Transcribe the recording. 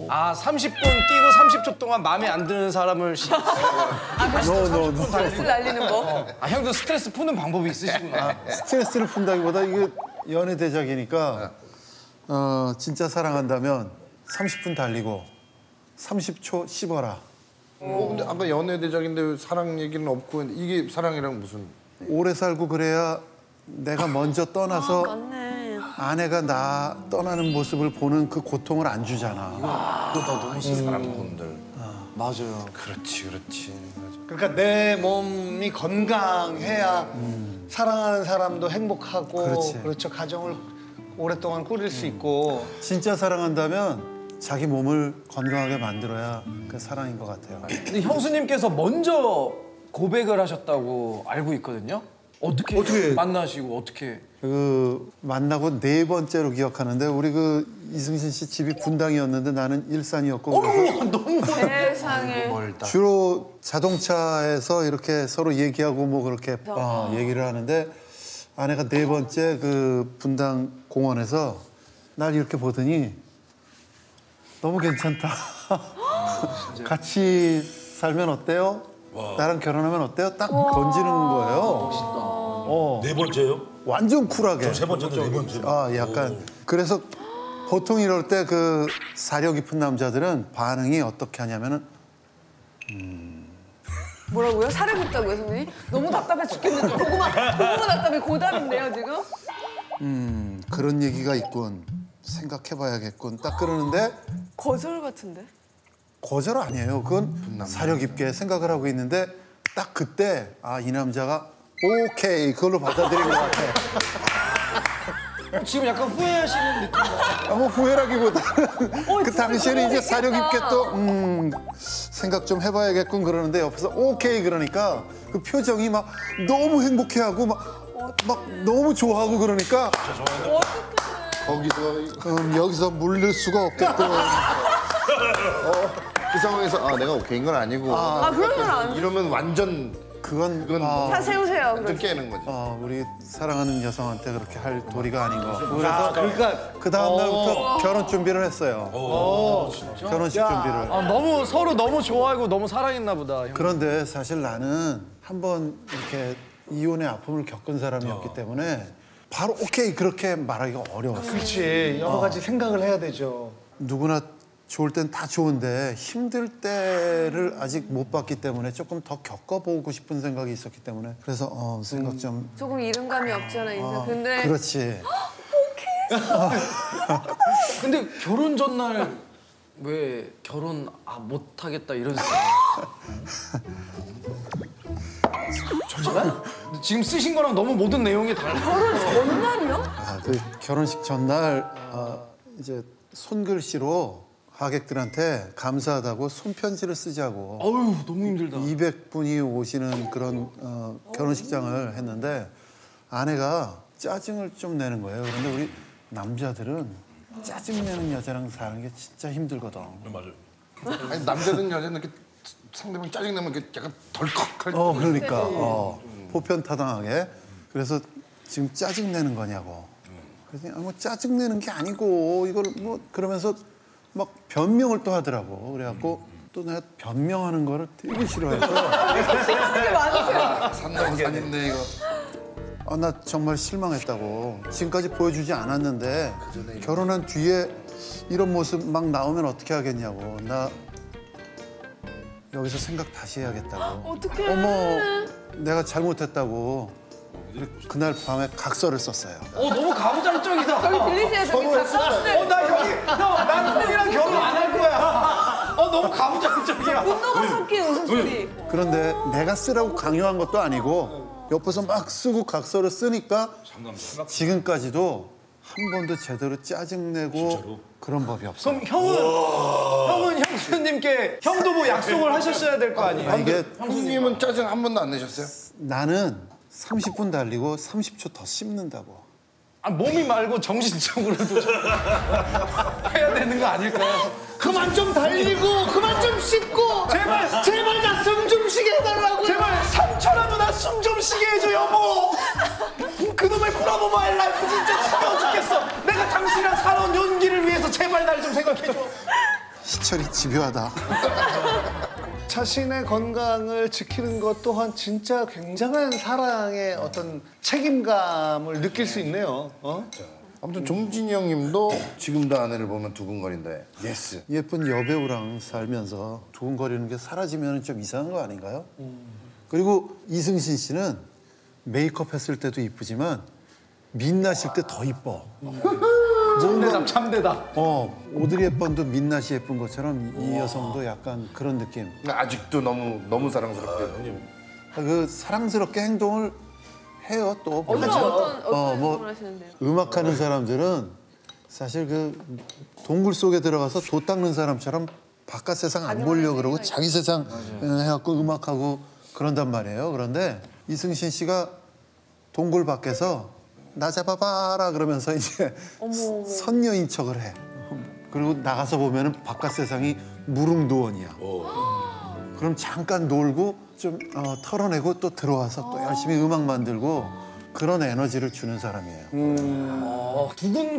아 30분 뛰고 30초 동안 마음에 안 드는 사람을 스트레스 날리는 거? 아 형도 스트레스 푸는 방법이 있으시구나. 스트레스를 푼다기보다 이게 연애 대작이니까 진짜 사랑한다면 30분 달리고 30초 씹어라. 근데 아까 연애 대작인데 왜 사랑 얘기는 없고 이게 사랑이랑 무슨? 오래 살고 그래야 내가 먼저 떠나서 맞네. 아내가 나 떠나는 모습을 보는 그 고통을 안 주잖아. 그거 너무 사랑꾼들. 맞아요. 그렇지. 맞아. 그러니까 내 몸이 건강해야 사랑하는 사람도 행복하고 그렇지. 그렇죠. 가정을 오랫동안 꾸릴 수 있고. 진짜 사랑한다면 자기 몸을 건강하게 만들어야 그 사랑인 것 같아요. 근데 형수님께서 먼저 고백을 하셨다고 알고 있거든요. 어떻게 만나시고 어떻게? 그 만나고 4번째로 기억하는데 우리 그 이승신 씨 집이 분당이었는데 나는 일산이었고 세상에. 주로 자동차에서 이렇게 서로 얘기하고 뭐 그렇게 얘기를 하는데 아내가 4번째 그 분당 공원에서 날 이렇게 보더니 너무 괜찮다. 같이 살면 어때요? 나랑 결혼하면 어때요? 딱 던지는 거예요. 멋있다. 네 번째요? 완전 쿨하게. 세 번째도 네 번째. 약간 그래서 보통 이럴 때 그 사려 깊은 남자들은 반응이 어떻게 하냐면은 뭐라고요? 살을 붓다고요, 선생님? 너무 답답해 죽겠는데. 고구마 답답해 고답인데요, 지금? 그런 얘기가 있군. 생각해봐야겠군. 딱 그러는데 거절 같은데? 거절 아니에요. 그건 사려 깊게 생각을 하고 있는데 딱 그때 이 남자가 오케이 그걸로 받아들인 것 같아. 지금 약간 후회하시는 느낌. 뭐 후회라기보다는 그 당시에는 이제 사려 깊게 또 생각 좀 해봐야겠군 그러는데 옆에서 오케이 그러니까 그 표정이 막 너무 행복해하고 막 너무 좋아하고 그러니까 거기서 여기서 물릴 수가 없겠군. 그 상황에서 내가 오케이인 건 아니고. 그런 건 안. 이러면 완전 그건 다 세우세요. 완전 깨는 거지. 우리 사랑하는 여성한테 그렇게 할 도리가 아닌 것 같고 그래서 그러니까 그 다음 날부터 결혼 준비를 했어요. 결혼식 준비를. 너무 서로 너무 좋아하고 너무 사랑했나 보다. 그런데 사실 나는 한번 이렇게 이혼의 아픔을 겪은 사람이었기 때문에 바로 오케이 그렇게 말하기가 어려웠어요. 그렇지. 여러 가지 생각을 해야 되죠. 누구나 좋을 땐 다 좋은데 힘들 때를 아직 못 봤기 때문에 조금 더 겪어보고 싶은 생각이 있었기 때문에 그래서 생각 좀 조금 이른감이 없지 않아 있는. 근데 그렇지. 근데 결혼 전날 왜 결혼 못 하겠다 이런 생각? 잠시만? 지금 쓰신 거랑 너무 모든 내용이 달라. 결혼 전날이요? 그 결혼식 전날 이제 손글씨로 하객들한테 감사하다고 손편지를 쓰자고. 어휴 너무 힘들다. 200분이 오시는 그런 결혼식장을 했는데 아내가 짜증을 좀 내는 거예요. 그런데 우리 남자들은 짜증내는 여자랑 사는 게 진짜 힘들거든. 맞아요. 아니 남자든 여자든 이렇게 상대방 짜증내면 이렇게 약간 덜컥할 때. 그러니까 보편타당하게. 그래서 지금 짜증내는 거냐고. 그래서 뭐 짜증내는 게 아니고 이걸 뭐 그러면서 막 변명을 또 하더라고. 그래갖고 또 내가 변명하는 거를 되게 싫어해서 게 많으세요. 산인데 이거. 나 정말 실망했다고. 지금까지 보여주지 않았는데 결혼한 뒤에 이런 모습 막 나오면 어떻게 하겠냐고. 나 여기서 생각 다시 해야겠다고. 어떡해. 어머, 내가 잘못했다고. 그날 밤에 각서를 썼어요. 너무 가부장적이다. 저기 들리세요? 저기 작가분들. 나 여기 난 형이랑 결혼 안 할 거야. 너무 가부장적이야. 분노가 섞인 웃음소리. 그런데 내가 쓰라고 강요한 것도 아니고 옆에서 막 쓰고 각서를 쓰니까 지금까지도 한 번도 제대로 짜증내고 그런 법이 없어. 그럼 형은 형수님께 형도 뭐 약속을 하셨어야 될 거 아니에요? 이게 형님은 짜증 한 번도 안 내셨어요? 나는 30분 달리고 30초 더 씹는다고. 몸이 말고 정신적으로도 해야 되는 거 아닐까요? 그만 좀 달리고 그만 좀 씻고 제발 나 숨 좀 쉬게 해달라고. 제발 3초라도 나 숨 좀 쉬게 해줘 여보. 그놈의 브라보 마이 라이프 진짜 지겨워 죽겠어. 내가 당신이랑 살아온 연기를 위해서 제발 날 좀 생각해줘. 사철이 집요하다. 자신의 건강을 지키는 것 또한 진짜 굉장한 사랑의 어떤 책임감을 느낄 수 있네요. 어? 아무튼 종진이 형님도 지금도 아내를 보면 두근거린대. 예스. 예쁜 여배우랑 살면서 두근거리는 게 사라지면 좀 이상한 거 아닌가요? 그리고 이승신 씨는 메이크업 했을 때도 이쁘지만 민낯일 때 더 이뻐. 참대답 참대답. 오드리 헵번도 민낯이 예쁜 것처럼 이 여성도 약간 그런 느낌. 아직도 너무 사랑스럽게. 그 사랑스럽게 행동을 해요 또. 어떤 뭐 행동을 하시는데요? 음악하는 사람들은 사실 그 동굴 속에 들어가서 도 닦는 사람처럼 바깥 세상 안 보려고 그러고 자기 세상 해갖고 음악하고 그런단 말이에요. 그런데 이승신 씨가 동굴 밖에서 나 잡아봐라 그러면서 이제 선녀인 척을 해. 그리고 나가서 보면은 바깥 세상이 무릉도원이야. 그럼 잠깐 놀고 좀 털어내고 또 들어와서 또 열심히 음악 만들고 그런 에너지를 주는 사람이에요. 두근